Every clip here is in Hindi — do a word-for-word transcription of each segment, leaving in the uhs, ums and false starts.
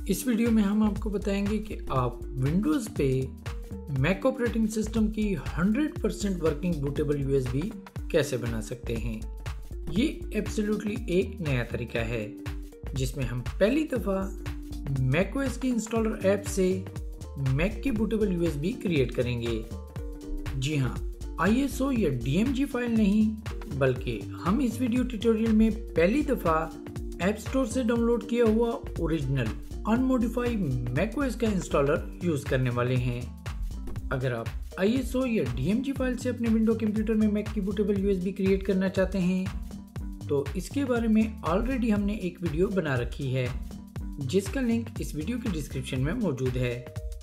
इस वीडियो में हम आपको बताएंगे कि आप विंडोज़ पे मैक ऑपरेटिंग सिस्टम की hundred percent working bootable USB कैसे बना सकते हैं। ये एब्सोल्युटली एक नया तरीका है जिसमें हम पहली दफ़ा मैकओएस की इंस्टॉलर ऐप से मैक की बूटेबल यूएसबी क्रिएट करेंगे। जी हाँ, आईएसओ या डीएमजी फाइल नहीं, बल्कि हम इस वीडियो ट्यूटोरियल में पहली दफ़ा ऐप स्टोर से डाउनलोड किया हुआ ओरिजिनल अनमॉडिफाइड मैकओएस का इंस्टॉलर यूज करने वाले हैं। अगर आप आईएसओ या डीएमजी फाइल से अपने विंडो कंप्यूटर में मैक की बूटेबल यूएसबी क्रिएट करना चाहते हैं तो इसके बारे में ऑलरेडी हमने एक वीडियो बना रखी है जिसका लिंक इस वीडियो के डिस्क्रिप्शन में मौजूद है।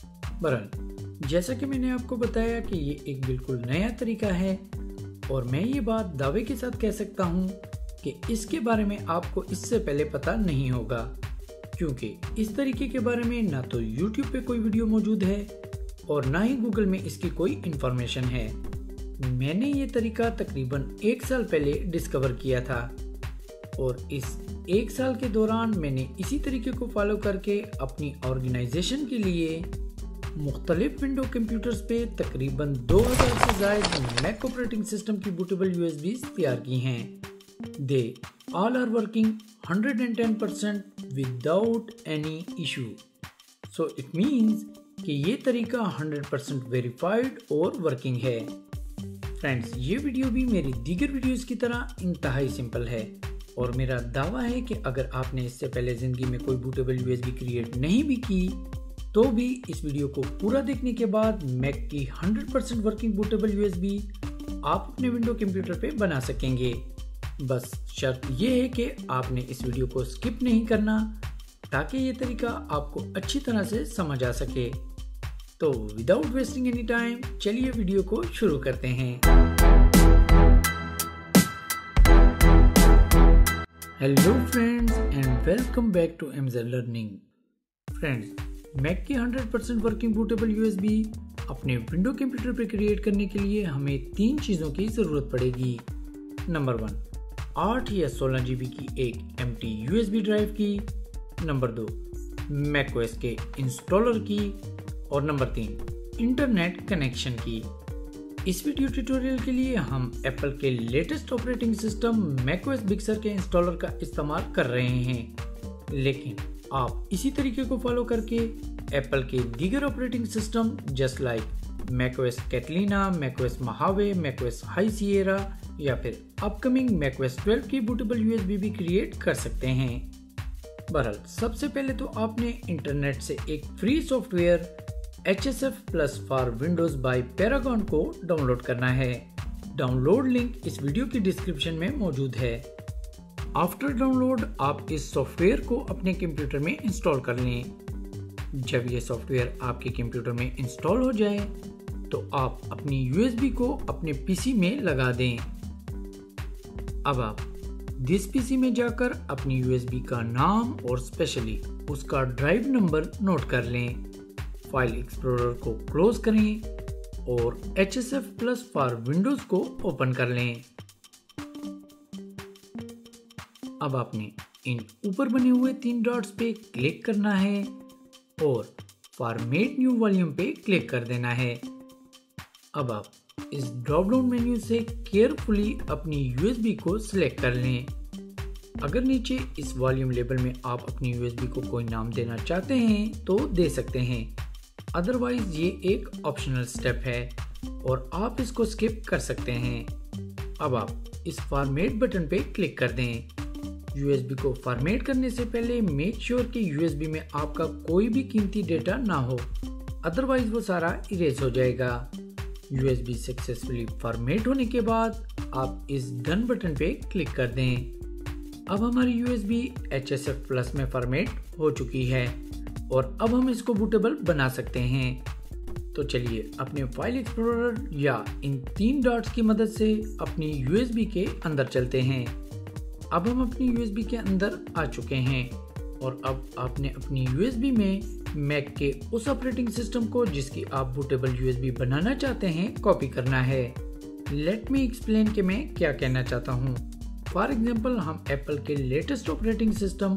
बहरहाल, जैसा कि मैंने आपको बताया कि ये एक बिल्कुल नया तरीका है और मैं ये बात दावे के साथ कह सकता हूँ कि इसके बारे में आपको इससे पहले पता नहीं होगा, क्योंकि इस तरीके के बारे में ना तो यूट्यूब पे कोई वीडियो मौजूद है और ना ही गूगल में इसकी कोई इंफॉर्मेशन है। मैंने ये तरीका तकरीबन एक साल पहले डिस्कवर किया था और इस एक साल के दौरान मैंने इसी तरीके को फॉलो करके अपनी ऑर्गेनाइजेशन के लिए मुख्तलिफ विंडो कंप्यूटर्स पे तकरीबन दो हज़ार से ज़ायद मैक ऑपरेटिंग सिस्टम की बूटेबल यूएसबी तैयार की हैं। They all are working one hundred ten percent without any issue. So it means कि ये तरीका हंड्रेड परसेंट वेरीफाइड और वर्किंग है। फ्रेंड्स, ये वीडियो भी मेरी दीगर वीडियोस की तरह इंतहाई सिंपल है और मेरा दावा है कि अगर आपने इससे पहले ज़िंदगी में कोई बूटेबल यूएसबी क्रिएट नहीं भी की तो भी इस वीडियो को पूरा देखने के बाद मैक की hundred percent working bootable USB आप अपने विंडो कंप्यूटर पे बना सकेंगे। बस शर्त ये है कि आपने इस वीडियो को स्किप नहीं करना ताकि ये तरीका आपको अच्छी तरह से समझ आ सके। तो विदाउट वेस्टिंग एनी टाइम चलिए वीडियो को शुरू करते हैं। Hello friends and welcome back to MZ Learning. Friends, Mac की hundred percent working bootable USB अपने विंडो कंप्यूटर पर क्रिएट करने के लिए हमें तीन चीज़ों की ज़रूरत पड़ेगी। नंबर वन, आठ या सोलह जीबी की एक एम्प्टी यूएसबी ड्राइव की। नंबर दो, मैकओएस के इंस्टॉलर की। और नंबर तीन, इंटरनेट कनेक्शन की। इस वीडियो ट्यूटोरियल के लिए हम एप्पल के latest operating system macOS Big sur के इंस्टॉलर का इस्तेमाल कर रहे हैं, लेकिन आप इसी तरीके को फॉलो करके एप्पल के दीगर operating system just like macOS Catalina, macOS Mojave, macOS High Sierra या फिर अपकमिंग मैकओएस ट्वेल्व की बूटेबल यूएसबी भी क्रिएट कर सकते हैं। बहरहाल, सबसे पहले तो आपने इंटरनेट से एक free software H S F plus for Windows by Paragon को डाउनलोड करना है। डाउनलोड लिंक इस वीडियो की डिस्क्रिप्शन में मौजूद है। आफ्टर डाउनलोड आप इस सॉफ्टवेयर को अपने कंप्यूटर में इंस्टॉल कर लें। जब यह सॉफ्टवेयर आपके कंप्यूटर में इंस्टॉल हो जाए तो आप अपनी यूएसबी को अपने पीसी में लगा दें। अब आप दिस पीसी में जाकर अपनी यूएसबी का नाम और स्पेशली उसका ड्राइव नंबर नोट कर लें। फाइल एक्सप्लोरर को क्लोज करें और H S F plus for Windows को ओपन कर लें। अब आपने इन ऊपर बने हुए तीन डॉट्स पे क्लिक करना है और फॉर्मेट न्यू वॉल्यूम पे क्लिक कर देना है। अब आप इस ड्रॉप डाउन मेन्यू से केयरफुली अपनी यूएसबी को सिलेक्ट कर लें। अगर नीचे इस वॉल्यूम लेबल में आप अपनी यूएसबी को कोई नाम देना चाहते हैं तो दे सकते हैं, अदरवाइज ये एक ऑप्शनल स्टेप है और आप इसको स्किप कर सकते हैं। अब आप इस फॉर्मेट बटन पे क्लिक कर दें। यूएसबी को फॉर्मेट करने से पहले मेक श्योर कि यूएसबी में आपका कोई भी कीमती डेटा ना हो, अदरवाइज वो सारा इरेज हो जाएगा। यूएसबी सक्सेसफुली फॉर्मेट होने के बाद आप इस डन बटन पे क्लिक कर दें। अब हमारी USB H S F plus में फॉर्मेट हो चुकी है और अब हम इसको बूटेबल बना सकते हैं। तो चलिए अपने फाइल एक्सप्लोरर या इन तीन डॉट्स की मदद से अपनी यूएसबी के अंदर चलते हैं। अब हम अपनी यूएसबी के अंदर आ चुके हैं और अब आपने अपनी यूएसबी में मैक के उस ऑपरेटिंग सिस्टम को जिसकी आप बूटेबल यूएसबी बनाना चाहते हैं कॉपी करना है। लेट मी एक्सप्लेन कि मैं क्या कहना चाहता हूँ। फॉर एग्जाम्पल, हम एप्पल के latest operating system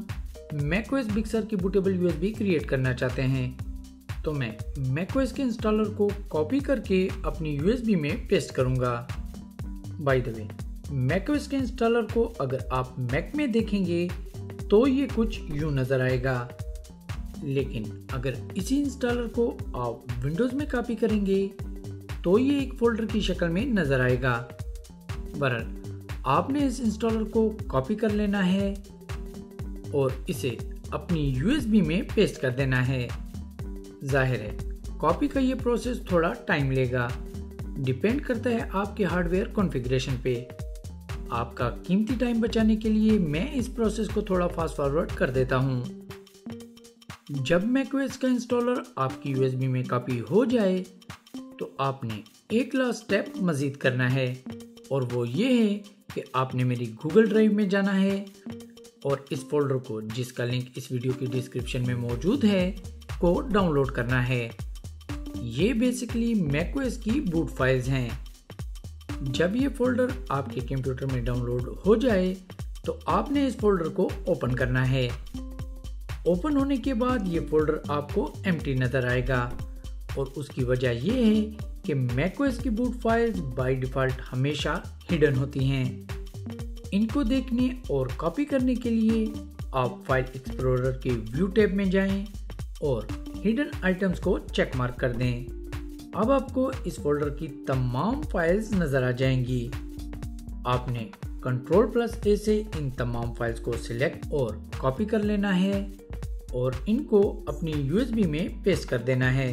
macOS Big sur की बूटेबल यूएसबी क्रिएट करना चाहते हैं तो मैं मैकओएस के इंस्टॉलर को कॉपी करके अपनी यूएसबी में पेस्ट करूंगा। बाय द वे, मैकओएस के इंस्टॉलर को अगर आप मैक में देखेंगे तो ये कुछ यूं नजर आएगा, लेकिन अगर इसी इंस्टॉलर को आप विंडोज में कॉपी करेंगे तो ये एक फोल्डर की शक्ल में नजर आएगा। बहरहाल आपने इस इंस्टॉलर को कॉपी कर लेना है और इसे अपनी यूएसबी में पेस्ट कर देना है। जाहिर है कॉपी का ये प्रोसेस थोड़ा टाइम लेगा, डिपेंड करता है आपके हार्डवेयर कॉन्फ़िगरेशन पे। आपका कीमती टाइम बचाने के लिए मैं इस प्रोसेस को थोड़ा फास्ट फॉरवर्ड कर देता हूँ। जब मैकओएस का इंस्टॉलर आपकी यूएसबी में कॉपी हो जाए तो आपने एक लास्ट स्टेप मजीद करना है और वो ये है कि आपने मेरी गूगल ड्राइव में जाना है और इस फोल्डर को, जिसका लिंक इस वीडियो की डिस्क्रिप्शन में मौजूद है, को डाउनलोड करना है। ये बेसिकली मैकओएस की बूट फाइल्स हैं। जब ये फोल्डर आपके कंप्यूटर में डाउनलोड हो जाए तो आपने इस फोल्डर को ओपन करना है। ओपन होने के बाद ये फोल्डर आपको एम्प्टी नजर आएगा और उसकी वजह ये है कि मैकओएस की बूट फाइल्स बाय डिफ़ॉल्ट हमेशा हिडन होती हैं। इनको देखने और कॉपी करने के लिए आप फाइल एक्सप्लोरर के व्यू टैब में जाएं और हिडन आइटम्स को चेक मार्क कर दें। अब आपको इस फोल्डर की तमाम फाइल्स नजर आ जाएंगी। आपने कंट्रोल प्लस ए से इन तमाम फाइल्स को सिलेक्ट और कॉपी कर लेना है और इनको अपनी यूएसबी में पेस्ट कर देना है।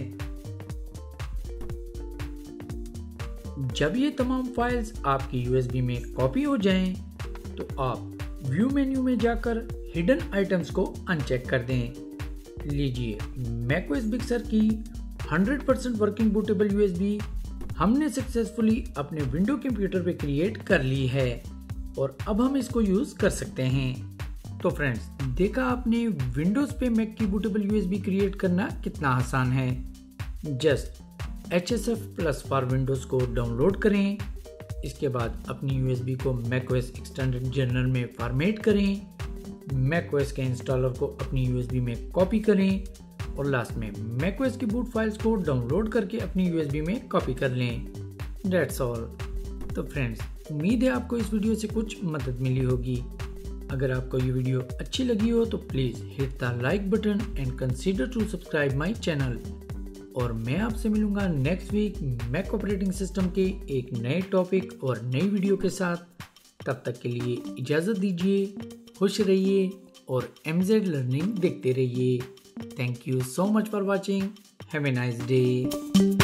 जब ये तमाम फाइल्स आपकी यूएसबी में कॉपी हो जाएं, तो आप व्यू मेन्यू में जाकर हिडन आइटम्स को अनचेक कर दें। लीजिए, मैकओएस बिग sur की hundred percent working bootable USB हमने सक्सेसफुली अपने विंडो कंप्यूटर पे क्रिएट कर ली है और अब हम इसको यूज कर सकते हैं। तो फ्रेंड्स, देखा आपने विंडोज पे मैक की बूटेबल यूएसबी क्रिएट करना कितना आसान है। Just H S F plus for Windows को डाउनलोड करें, इसके बाद अपनी यूएसबी को मैकओएस एक्सटेंडेड जर्नल में फॉर्मेट करें, मैकओएस के इंस्टॉलर को अपनी यूएसबी में कॉपी करें और लास्ट में मैकओएस की बूट फाइल्स को डाउनलोड करके अपनी यूएसबी में कॉपी कर लें। That's all. तो फ्रेंड्स, उम्मीद है आपको इस वीडियो से कुछ मदद मिली होगी। अगर आपको ये वीडियो अच्छी लगी हो तो please hit the like button and consider to subscribe my channel. और मैं आपसे मिलूंगा next week Mac operating system के एक नए टॉपिक और नई वीडियो के साथ। तब तक के लिए इजाज़त दीजिए, खुश रहिए और एमजेड लर्निंग देखते रहिए। Thank you so much for watching. Have a nice day.